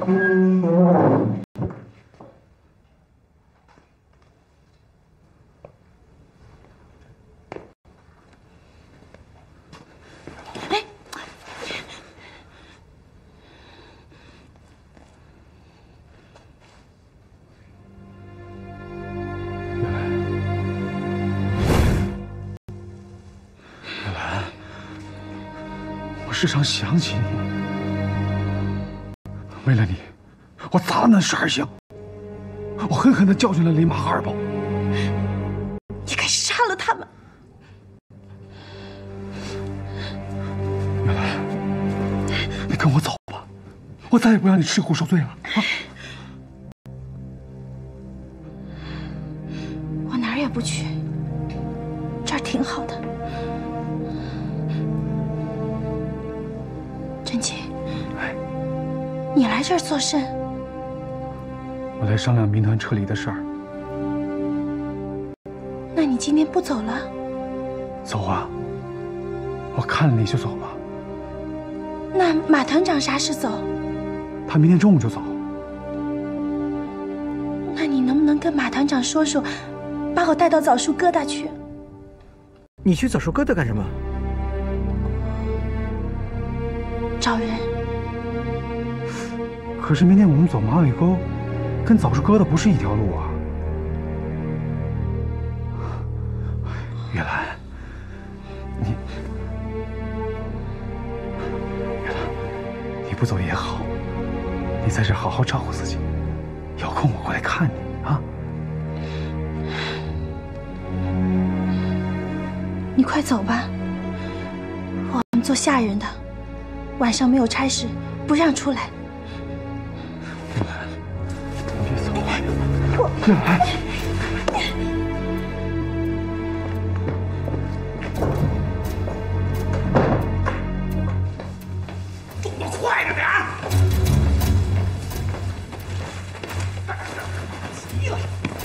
时常想起你，为了你，我砸了那12箱，我狠狠地教训了雷玛和二宝。 你该杀了他们！ 月兰，你跟我走吧，我再也不让你吃苦受罪了啊！ 我哪儿也不去，这儿挺好的。 真情，你来这儿做甚？ 我来商量民团撤离的事儿。 那你今天不走了？ 走啊！我看了你就走了。 那马团长啥时走？ 他明天中午就走。 那你能不能跟马团长说说，把我带到枣树疙瘩去？ 你去枣树疙瘩干什么？ 找人。 可是明天我们走马尾沟，跟枣树疙瘩不是一条路啊。月兰，月兰，你不走也好，你在这好好照顾自己，有空我过来看你啊。 你快走吧，我们做下人的。 晚上没有差事，不让出来。 月兰，你别走啊！月兰， 动作快着点儿！急了。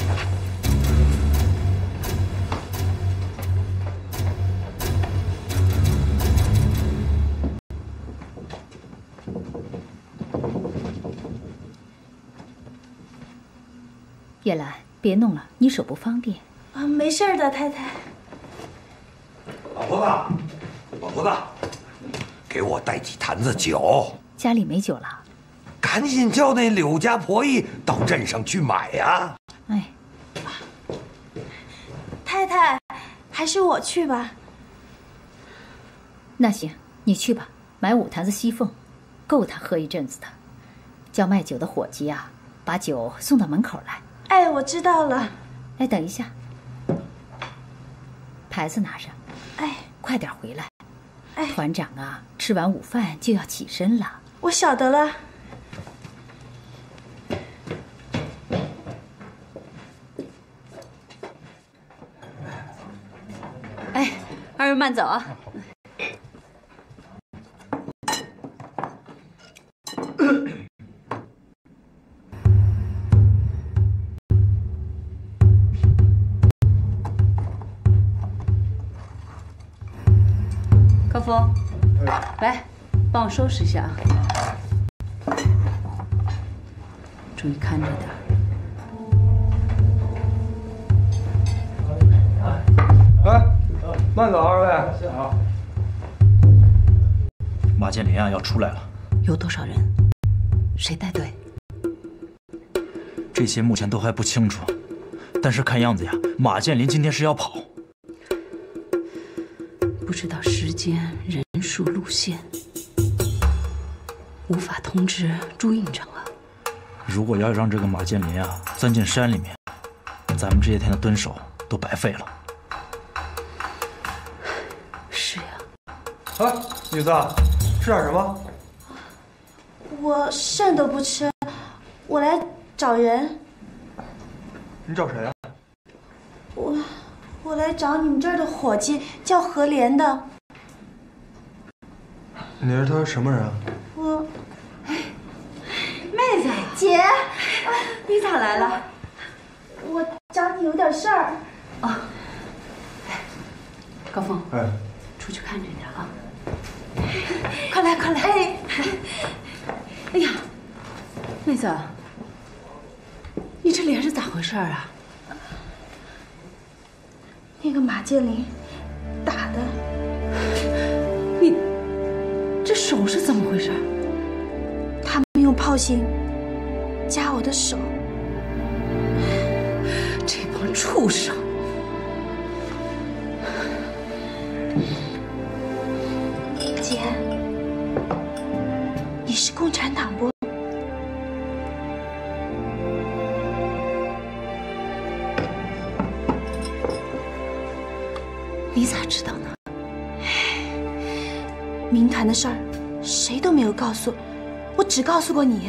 叶兰，别弄了，你手不方便。 啊，没事的，太太。 老婆子，老婆子，给我带几坛子酒。 家里没酒了， 赶紧叫那柳家婆姨到镇上去买呀！ 哎， 太太，还是我去吧。 那行，你去吧，买5坛子西凤，够他喝一阵子的。叫卖酒的伙计啊，把酒送到门口来。 哎，我知道了。 哎，等一下，牌子拿上。 哎， 快点回来。 哎， 团长啊，吃完午饭就要起身了。 我晓得了。 哎，二位慢走啊。高峰，来，帮我收拾一下啊，注意看着点。 哎，慢走，二位。好。 马建林啊，要出来了。 有多少人？谁带队？ 这些目前都还不清楚，但是看样子呀，马建林今天是要跑。 不知道时间、人数、路线，无法通知朱营长啊。 如果要让这个马建林啊钻进山里面，咱们这些天的蹲守都白费了。 是呀。 哎，女子，吃点什么？ 我甚都不吃，我来找人。 你找谁啊？ 我来找你们这儿的伙计，叫何莲的。 你是他什么人啊？ 我， 妹子， 姐， 你咋来了？ 我找你有点事儿。 哦，高峰， 哎， 出去看着点啊。快来，快来！哎，哎呀， 妹子，你这脸是咋回事啊？ 那个马建林打的。 你这手是怎么回事？ 他们用炮刑夹我的手。 这帮畜生！ 姐，你是共产党不？ 你咋知道呢？ 民团的事儿，谁都没有告诉我，只告诉过你。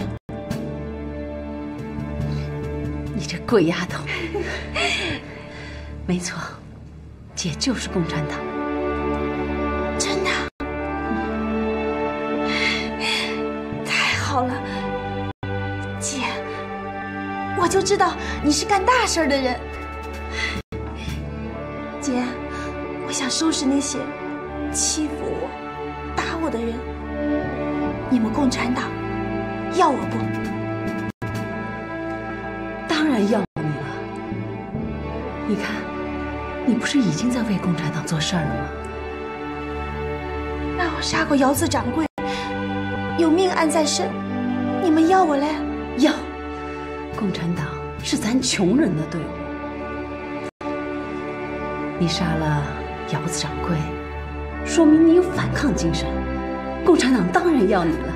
你这鬼丫头！没错，姐就是共产党。 真的？太好了，姐，我就知道你是干大事的人。姐，我想收拾那些欺负我、打我的人。你们共产党要我不？ 当然要你了。你看，你不是已经在为共产党做事儿了吗？ 那我杀过姚子掌柜，有命案在身，你们要我嘞？ 要。共产党是咱穷人的队伍，你杀了姚子掌柜，说明你有反抗精神，共产党当然要你了。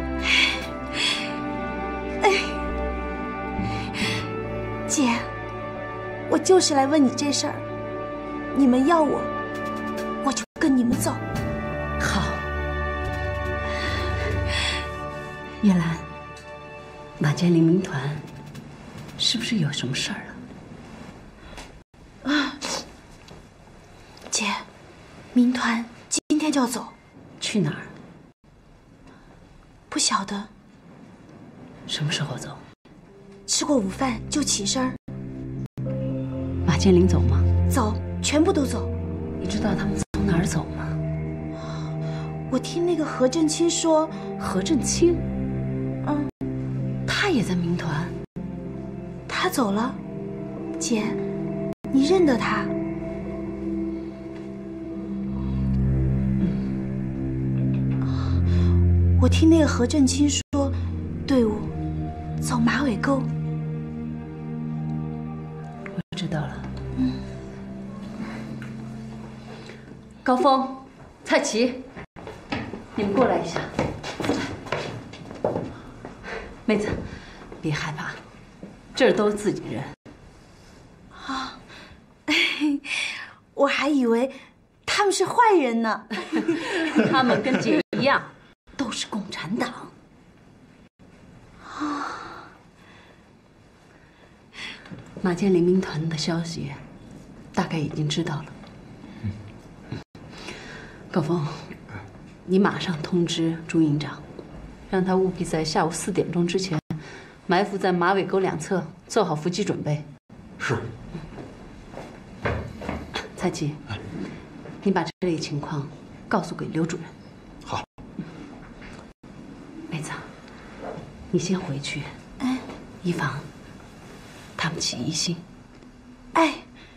姐，我就是来问你这事儿，你们要我，我就跟你们走。 好，叶兰，马建林民团是不是有什么事儿了？ 啊，姐，民团今天就要走， 去哪儿？ 不晓得。 什么时候走？ 吃过午饭就起身儿。 马建林走吗？ 走，全部都走。 你知道他们从哪儿走吗？ 我听那个何振清说。 何振清？他也在民团。 他走了，姐，你认得他？我听那个何振清说，队伍走马尾沟。 我知道了。高峰、蔡奇，你们过来一下。妹子，别害怕，这儿都是自己人。 啊，我还以为他们是坏人呢。 他们跟姐一样，都是共产党。马建林民团的消息，大概已经知道了。高峰，你马上通知朱营长，让他务必在下午4点钟之前，埋伏在马尾沟两侧，做好伏击准备。 是。 蔡奇，你把这类情况告诉给刘主任。 好。 妹子，你先回去，以防他们起疑心。 哎，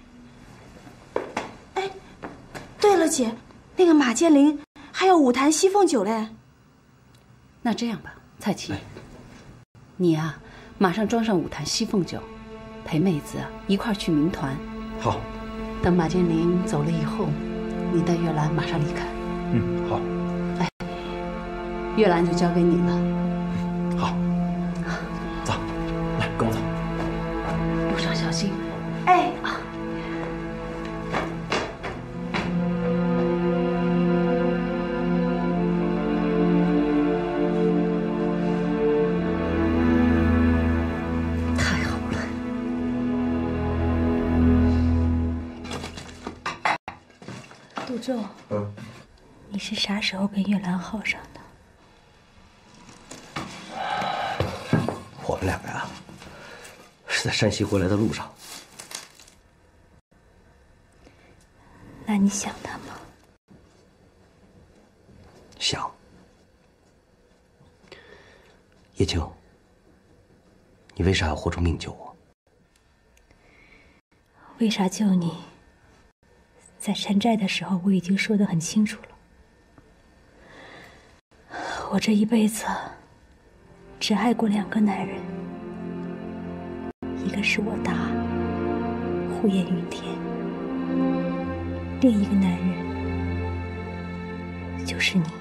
对了，姐，那个马建林还有5坛西凤酒嘞。 那这样吧，蔡奇，你呀，马上装上5坛西凤酒，陪妹子一块儿去民团。 好。 等马建林走了以后，你带月兰马上离开。 好。 月兰就交给你了。 好。走，来，跟我走。 路上小心。太好了。 杜仲，你是啥时候跟月兰好上的？ 我们两个呀，是在山西回来的路上。 那你想他吗？ 想。叶青， 你为啥要豁出命救我？ 为啥救你？在山寨的时候，我已经说得很清楚了。我这一辈子只爱过2个男人，一个是我大，胡言云天；另一个男人就是你。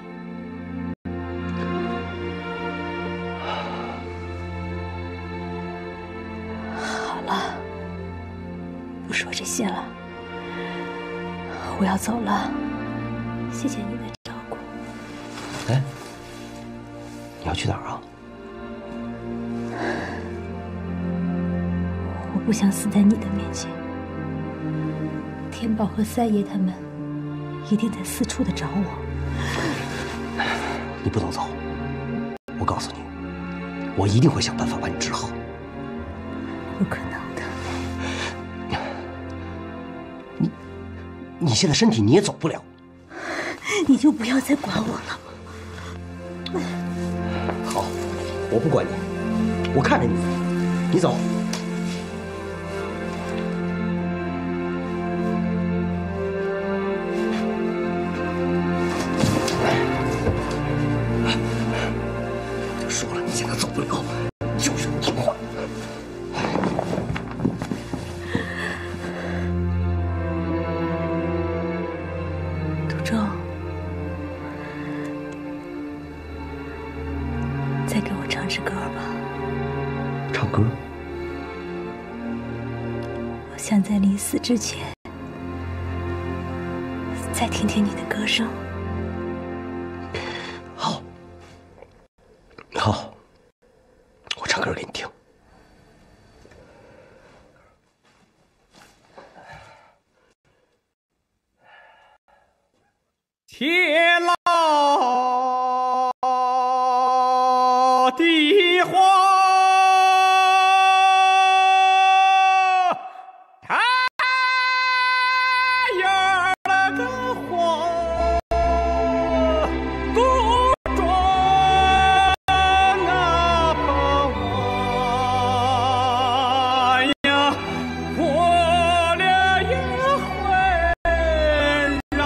好了，不说这些了，我要走了。谢谢你的照顾。 哎，你要去哪儿啊？ 我不想死在你的面前。天宝和三爷他们一定在四处的找我。 你不能走，我告诉你，我一定会想办法把你治好。 不可能的。 你现在身体你也走不了。 你就不要再管我了。 好，我不管你，我看着你，你走。我就说了，你现在走不了，就是不听话。 杜仲，再给我唱支歌吧。 唱歌？ 我想在临死之前，再听听你的歌声。 好，好，我唱歌给你听。 天老地荒，太阳那个黄，故庄啊盼望呀，过了一会儿啊。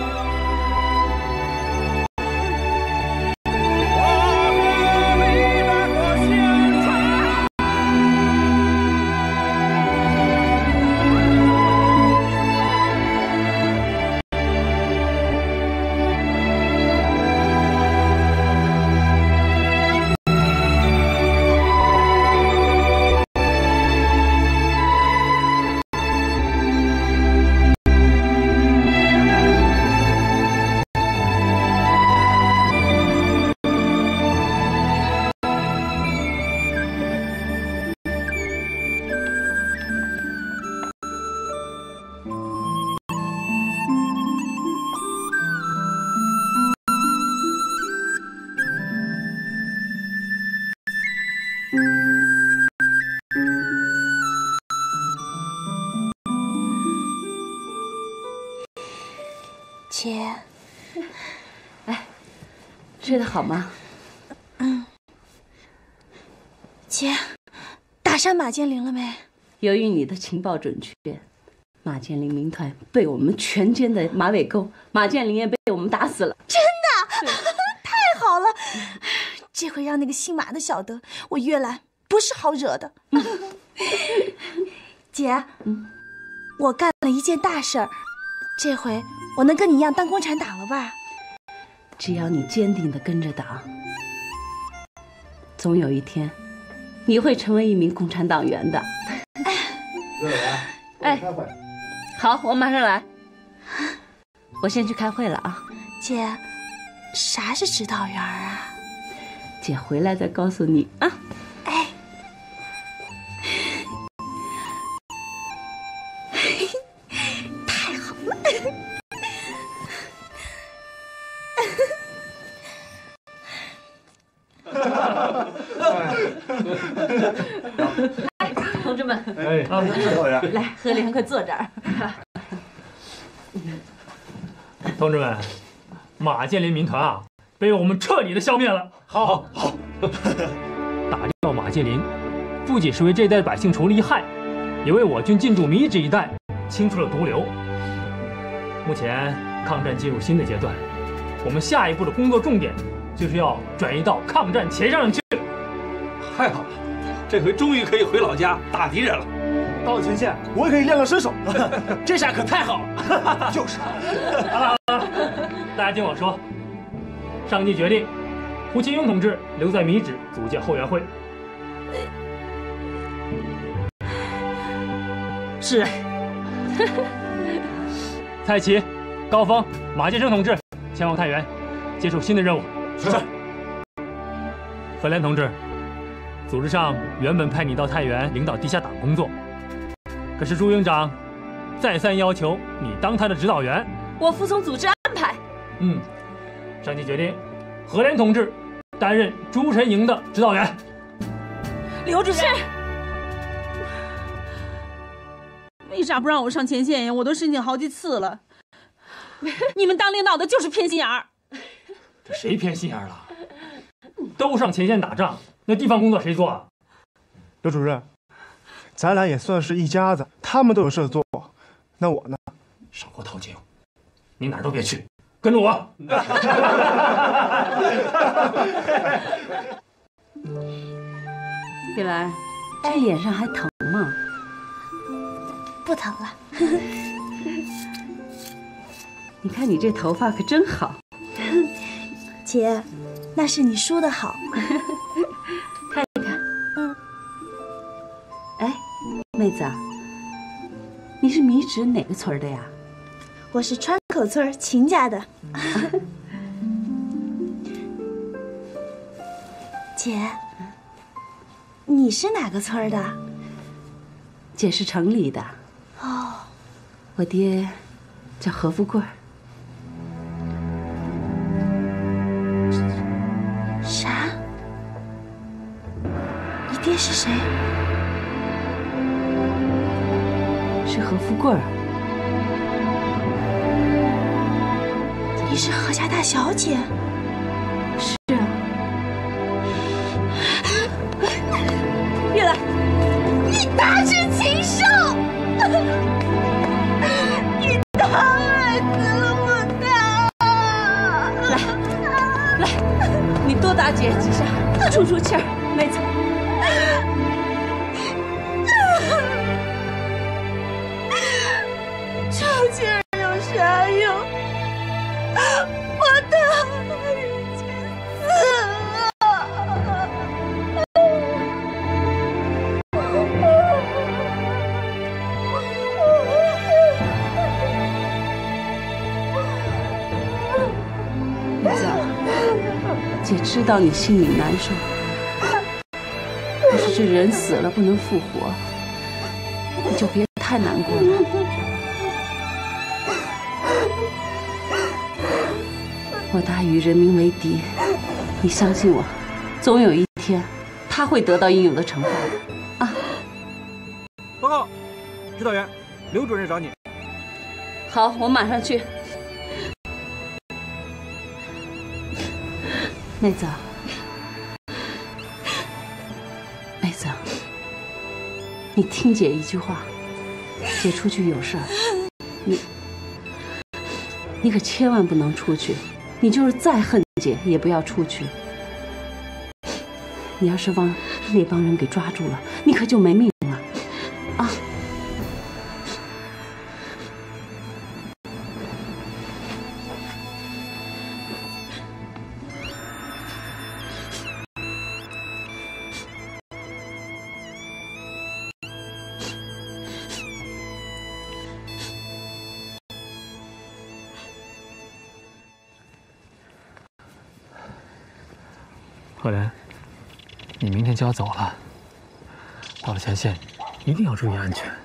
姐， 哎，睡得好吗？ 嗯。姐，大山马建林了没？ 由于你的情报准确，马建林民团被我们全歼的马尾沟，马建林也被我们打死了。 真的？太好了！这回让那个姓马的晓得，我月兰不是好惹的。姐，我干了一件大事儿，这回我能跟你一样当共产党了吧？ 只要你坚定地跟着党，总有一天，你会成为一名共产党员的。哎，好，我马上来。我先去开会了啊。 姐，啥是指导员啊？ 姐回来再告诉你啊。 哎，太好了！ 哎，同志们， 哎， 来喝凉，快坐这儿。 同志们，马建林民团啊，被我们彻底的消灭了。好，打掉马建林， 不仅是为这一带百姓除了一害，也为我军进驻米脂一带清除了毒瘤。目前抗战进入新的阶段，我们下一步的工作重点就是要转移到抗战前线上去。 太好了，这回终于可以回老家打敌人了。 到了前线，我也可以练个身手， 这下可太好了。 就是。 好了，大家听我说，上级决定，胡其庸同志留在米脂组建后援会。 是。 蔡奇、高峰、马建生同志前往太原，接受新的任务。 是。 何连同志，组织上原本派你到太原领导地下党工作，可是朱营长再三要求你当他的指导员。 我服从组织安排。 上级决定，何连同志担任朱晨营的指导员。 刘主任。是。 为啥不让我上前线呀？我都申请好几次了。你们当领导的就是偏心眼儿。 这谁偏心眼儿了？都上前线打仗，那地方工作谁做啊？ 刘主任，咱俩也算是一家子，他们都有事做，那我呢？ 少给我套近乎，你哪儿都别去，跟着我。 碧兰，这脸上还疼吗？ 不疼了。 你看你这头发可真好。 姐，那是你梳的好。 看一看。哎，妹子，你是米脂哪个村的呀？ 我是川口村秦家的。姐，你是哪个村的？ 姐是城里的。 哦。 我爹叫何富贵。 啥？你爹是谁？ 是何富贵。 你是何家大小姐？ 是啊。 玉兰，你大事情寿！你大儿子了，我大！ 来，你多打姐几下，出出气儿，妹子。 出气儿有啥用？我大儿子死了。 妹子，姐知道你心里难受，可是这人死了不能复活，你就别太难过了。我大与人民为敌，你相信我，总有一天他会得到应有的惩罚的。啊！ 报告，指导员，刘主任找你。 好，我马上去。妹子，妹子，你听姐一句话，姐出去有事儿，你可千万不能出去。你就是再恨姐，也不要出去。你要是让那帮人给抓住了，你可就没命了，啊！ 何莲，你明天就要走了，到了前线一定要注意安全。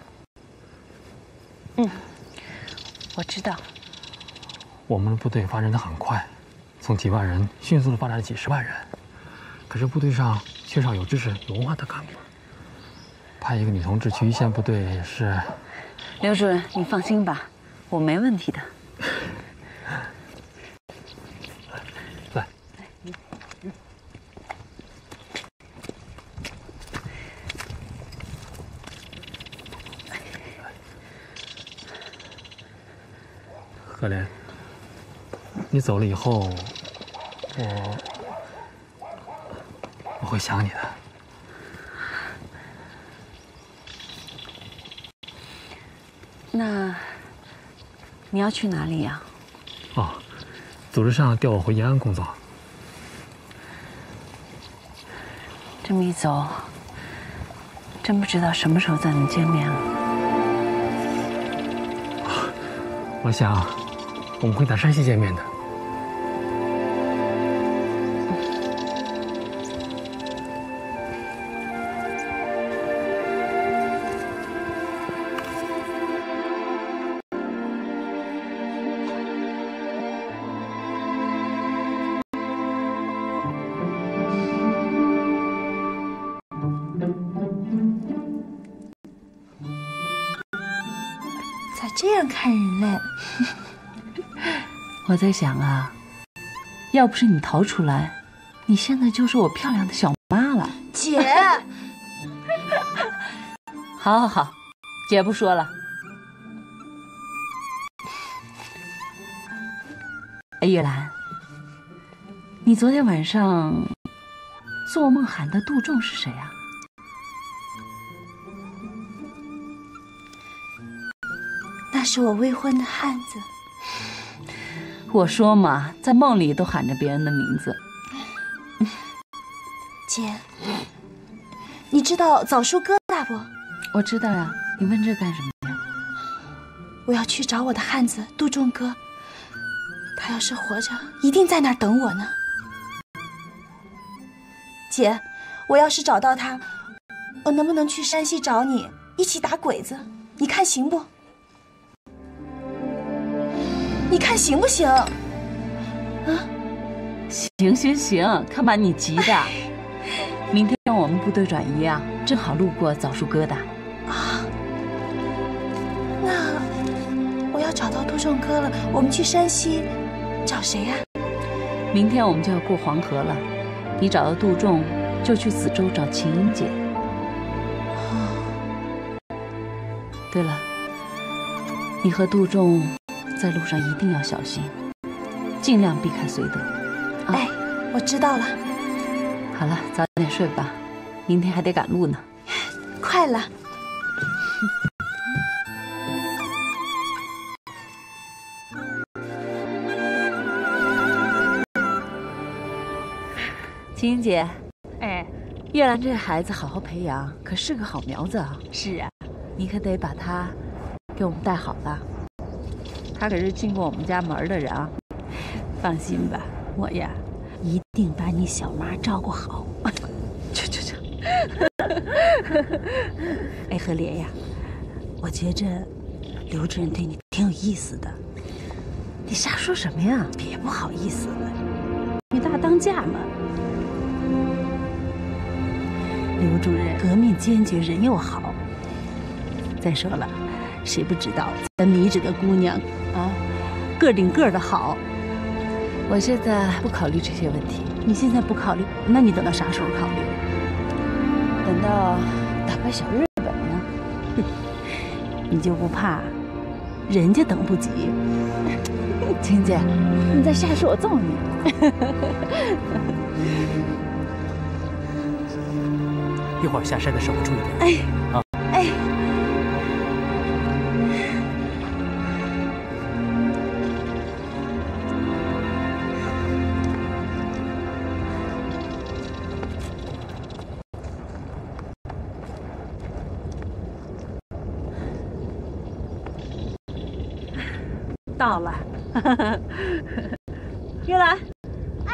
我知道。 我们的部队发展的很快，从几万人迅速的发展了几十万人，可是部队上缺少有知识、有文化的干部。派一个女同志去一线部队也是。 刘主任，你放心吧，我没问题的。 来。 可怜，你走了以后，我会想你的。 那你要去哪里呀？ 哦，组织上调我回延安工作。 这么一走，真不知道什么时候再能见面了。 我想，我们会在山西见面的。 这样看人嘞？ 我在想啊，要不是你逃出来，你现在就是我漂亮的小妈了。 姐， 好好好，姐不说了。哎，月兰，你昨天晚上做梦喊的杜仲是谁啊？ 那是我未婚的汉子。 我说嘛，在梦里都喊着别人的名字。 姐，你知道枣树疙瘩不？ 我知道呀，你问这干什么呀？ 我要去找我的汉子杜仲哥，他要是活着，一定在那儿等我呢。姐，我要是找到他，我能不能去山西找你，一起打鬼子？你看行不？你看行不行？啊？ 行行行，看把你急的。明天让我们部队转移啊，正好路过枣树疙瘩。 啊，那我要找到杜仲哥了，我们去山西找谁呀？ 明天我们就要过黄河了，你找到杜仲，就去梓州找秦英姐。对了，你和杜仲在路上一定要小心，尽量避开绥德。啊、 哎，我知道了。 好了，早点睡吧，明天还得赶路呢。 快了。 秦英姐， 哎， 月兰这孩子好好培养，可是个好苗子啊。 是啊， 你可得把他给我们带好了。他可是进过我们家门的人啊。 放心吧，我呀，一定把你小妈照顾好。 去。 哎，何莲呀，我觉着刘主任对你挺有意思的。 你瞎说什么呀？ 别不好意思了，女大当嫁嘛。刘主任革命坚决，人又好。再说了，谁不知道咱米脂的姑娘啊，个顶个的好。 我现在不考虑这些问题。 你现在不考虑，那你等到啥时候考虑？ 等到打败小日本呢？ 你就不怕人家等不及？ 秦姐， 你再瞎说，我揍你！ 一会儿下山的时候注意点。 哎， 啊， 哎。到了，月兰，哎，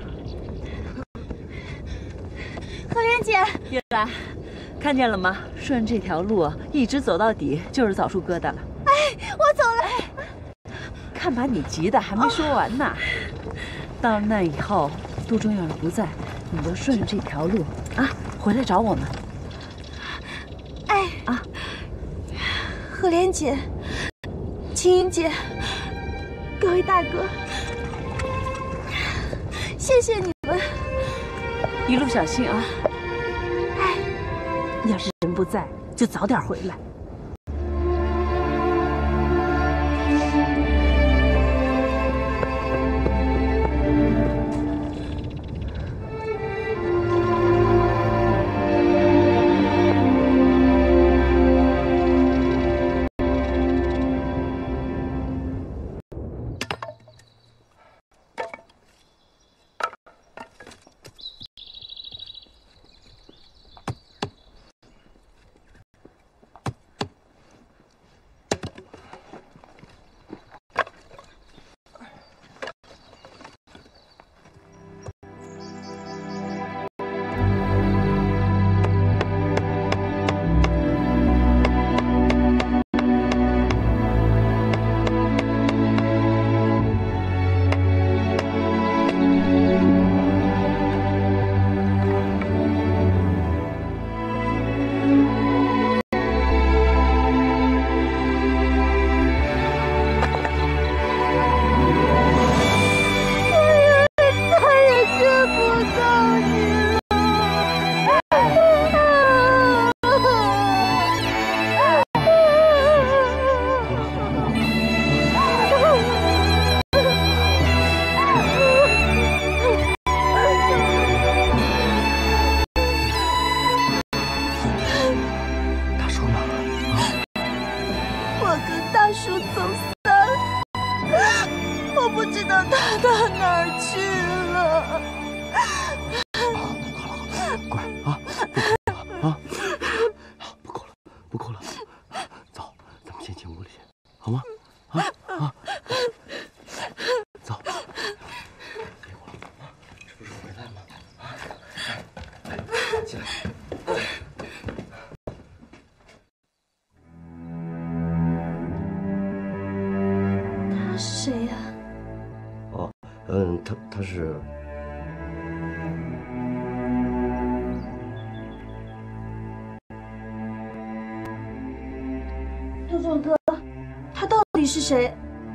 何莲姐， 月兰，看见了吗？顺这条路一直走到底，就是枣树疙瘩了。 哎，我走了。 看把你急的，还没说完呢。到了那以后，杜仲要是不在，你就顺着这条路啊，回来找我们。 哎啊， 何莲姐。秦英姐，各位大哥，谢谢你们， 一路小心啊！ 哎，要是人不在，就早点回来。 起来。 他是谁呀？ 哦，他是。 杜仲哥，他到底是谁？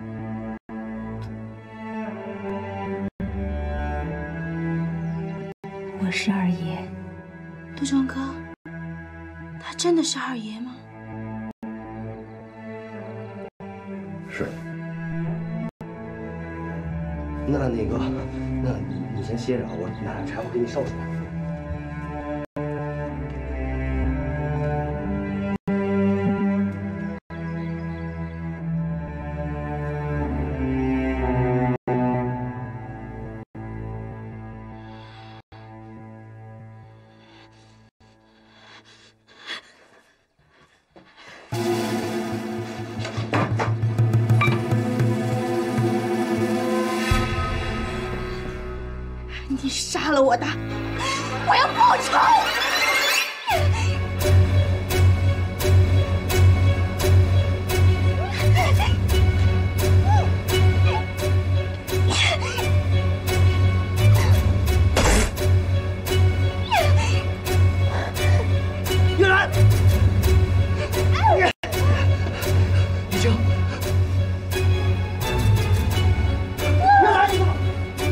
我是二爷。 杜仲哥，他真的是二爷吗？ 是。那个，那你先歇着啊，我拿点柴火给你烧出来。 你杀了我的，我要报仇！ 月兰，雨晴，月兰，你干嘛？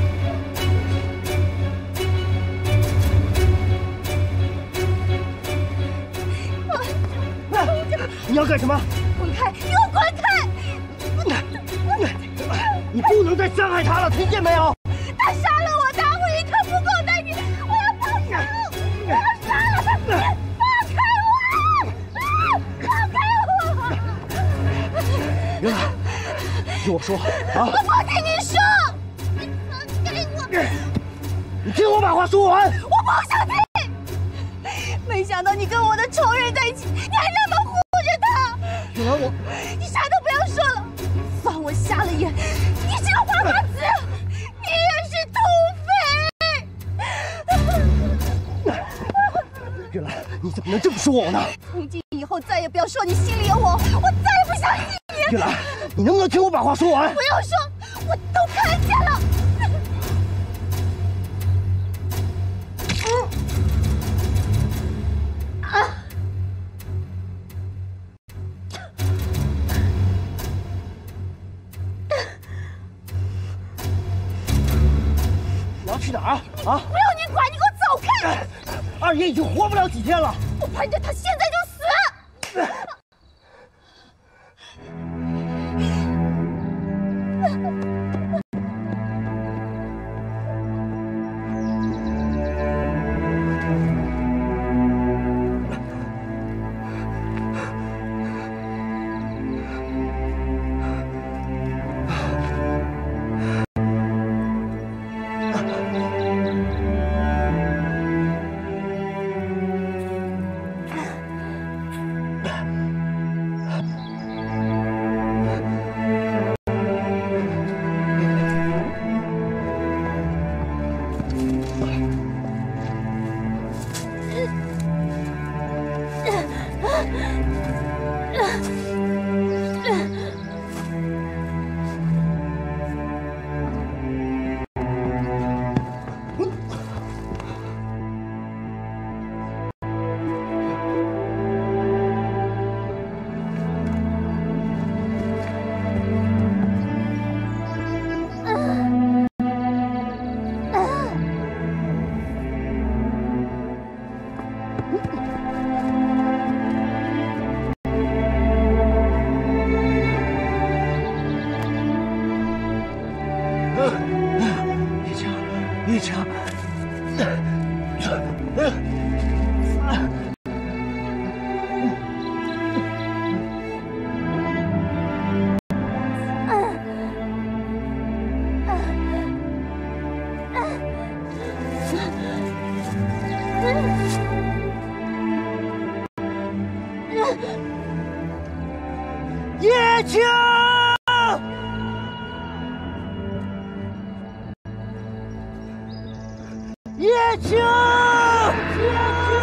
你要干什么？ 滚开！给我滚开！ 你不能再伤害他了，听见没有？ 他杀了我，打我一顿不够待见，我要报仇！我要杀了他！放开我！放开我！ 月兰，听我说啊！ 我不听你说！你放开我！ 你听我把话说完！ 我不想听！没想到你跟我的仇人在一起，你还那么护着他！ 月兰， 你啥都不要说了，算我瞎了眼！你这个花花子，你也是土匪！ 月兰，你怎么能这么说我呢？ 从今以后再也不要说你心里有我，我再也不相信你！ 月兰，你能不能听我把话说完？ 不要说，我都看见了。 你要去哪儿啊？啊！ 不要你管，你给我走开！ 二爷已经活不了几天了， 我盼着他现在就死。 玉成，叶青。叶青，叶青。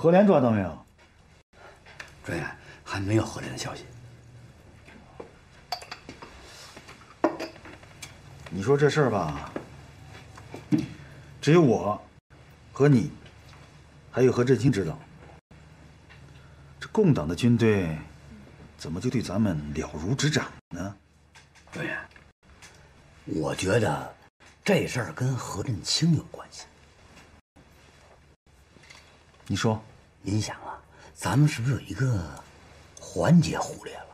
何莲抓到没有？ 专员还没有何莲的消息。 你说这事儿吧，只有我和你，还有何振清知道。这共党的军队怎么就对咱们了如指掌呢？ 专员，我觉得这事儿跟何振清有关系。 你说， 您想啊，咱们是不是有一个环节忽略了？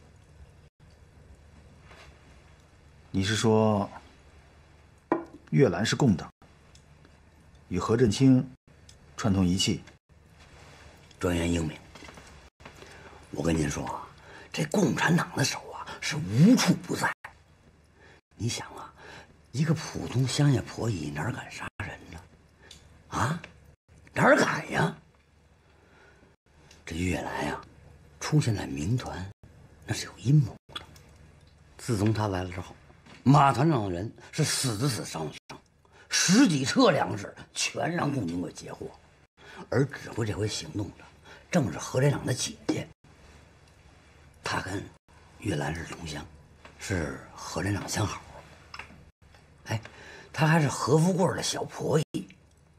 你是说，岳兰是共党，与何振清串通一气？ 专员英明。我跟您说啊，这共产党的手啊是无处不在。你想啊，一个普通乡下婆姨哪敢杀人呢？啊，哪敢呀？这岳兰呀，出现在民团，那是有阴谋的。自从他来了之后，马团长的人是死的死，伤的伤，10几车粮食全让共军给截获，而指挥这回行动的正是何连长的姐姐。他跟岳兰是同乡，是何连长相好。哎，他还是何富贵的小婆姨。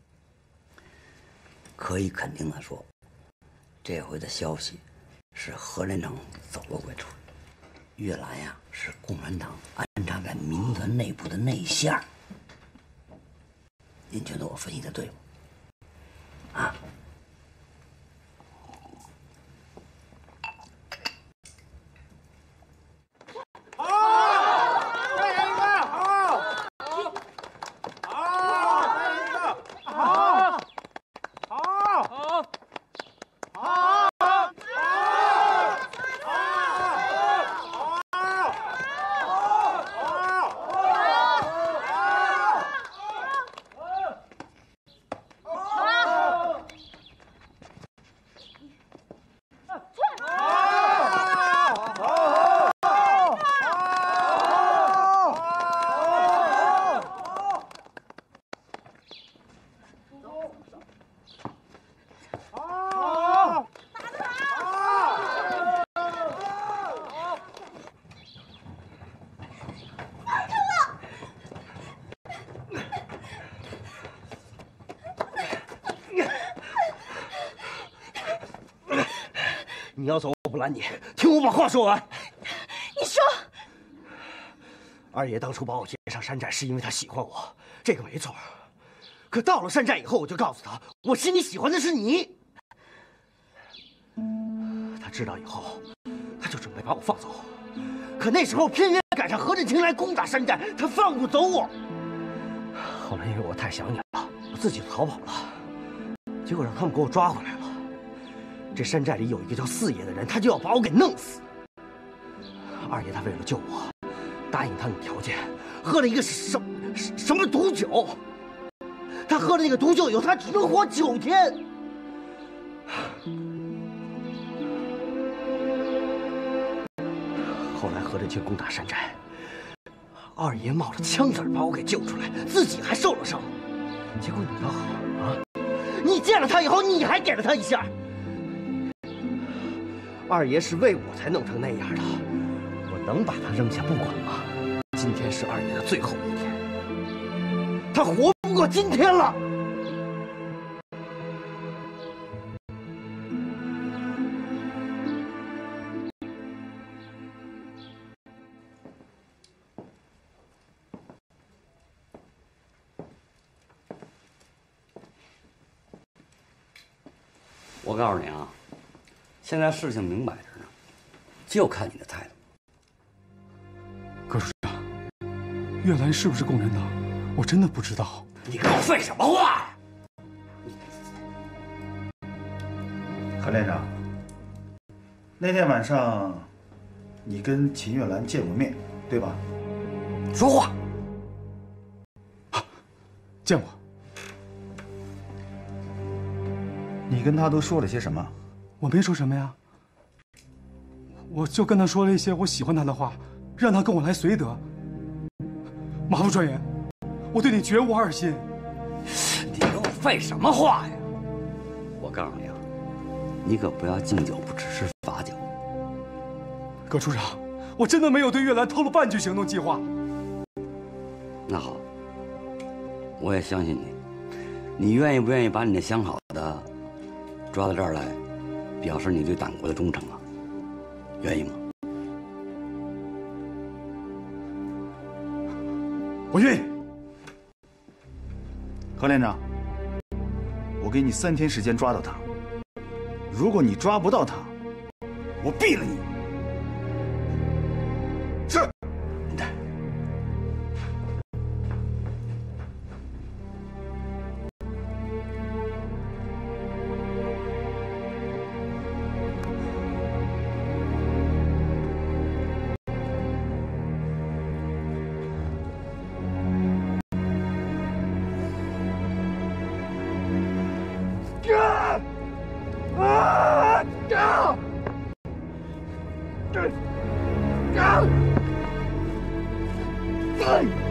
可以肯定的说，这回的消息是何连长走了鬼出来。岳兰呀，是共产党安插在民团内部的内线儿。您觉得我分析的对吗？啊？ 你要走，我不拦你。听我把话说完。 你说， 二爷当初把我接上山寨，是因为他喜欢我，这个没错。可到了山寨以后，我就告诉他，我心里喜欢的是你。他知道以后，他就准备把我放走。可那时候偏偏赶上何振清来攻打山寨，他放不走我。后来因为我太想你了，我自己就逃跑了，结果让他们给我抓回来了。这山寨里有一个叫四爷的人，他就要把我给弄死。二爷他为了救我，答应他的条件，喝了一个什么毒酒。他喝了那个毒酒以后，他只能活9天。后来何振清攻打山寨，二爷冒着枪子把我给救出来，自己还受了伤。结果你倒好啊，你见了他以后，你还给了他一下。二爷是为我才弄成那样的，我能把他扔下不管吗？今天是二爷的最后一天，他活不过今天了。我告诉你啊，现在事情明摆着呢，就看你的态度。 葛处长，岳兰是不是共产党？我真的不知道。 你跟我废什么话呀？ 何连长，那天晚上你跟秦月兰见过面，对吧？ 说话。 见过。 你跟他都说了些什么？ 我没说什么呀，我就跟他说了一些我喜欢他的话，让他跟我来绥德。马副专员，我对你绝无二心。 你跟我废什么话呀？我告诉你啊， 你可不要敬酒不吃吃罚酒。 葛处长，我真的没有对月兰透露半句行动计划。 那好，我也相信你。你愿意不愿意把你那相好的抓到这儿来，表示你对党国的忠诚啊？愿意吗？ 我愿意。 何连长，我给你3天时间抓到他。如果你抓不到他，我毙了你。是。 啊！